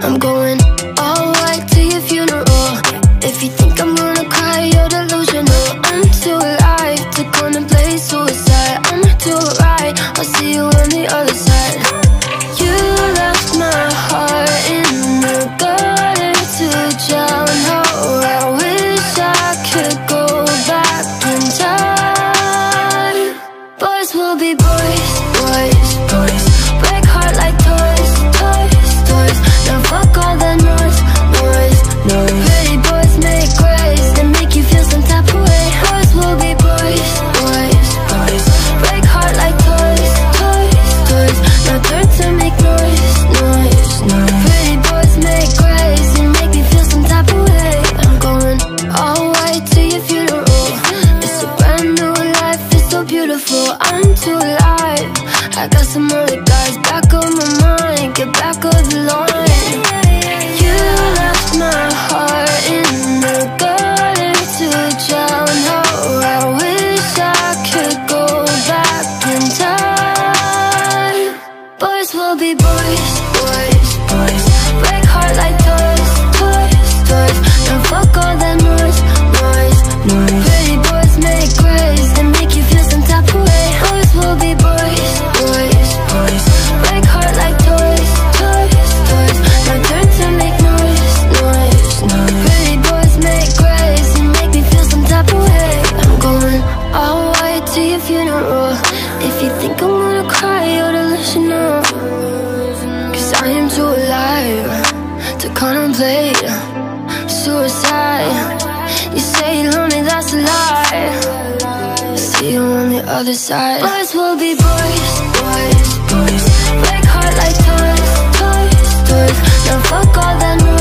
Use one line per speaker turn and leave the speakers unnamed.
I'm going all white to your funeral. If you think I'm gonna cry, you're delusional. I'm too alive to contemplate suicide. I'ma do it right, I'll see you on the other side. You left my heart in the gutter to drown out. I wish I could go back in time. Boys will be boys, boys, boys. Break heart like toys, toys, toys. Now fuck all the noise, noise, noise. Pretty boys make grace and make you feel some type of way. Boys will be boys, boys, boys. Break heart like toys, toys, toys. Now turn to make noise, noise, noise. Pretty boys make grace and make me feel some type of way. I'm going all white to your funeral. It's a brand new life, it's so beautiful. I'm too alive, I got some other guys back on my mind. Get back on the line. You left my heart in the gutter to drown out. I wish I could go back in time. Boys will be boys, boys, boys. Break heart like toys, toys, toys. Now fuck all that noise, noise, noise. Pretty boys make grace and make you feel some type of way. Boys will be boys, boys, boys. Break heart like toys, toys, toys. Now turn to make noise, noise, noise. Pretty boys make grace and make me feel some type of way. I'm going all white to your funeral. If you think I'm gonna cry, you're delusional. Cause I am too alive to contemplate suicide. You say you're lonely, that's a lie. See you on the other side. Boys will be boys, boys, boys. Break heart like toys, toys, toys. Now fuck all that noise.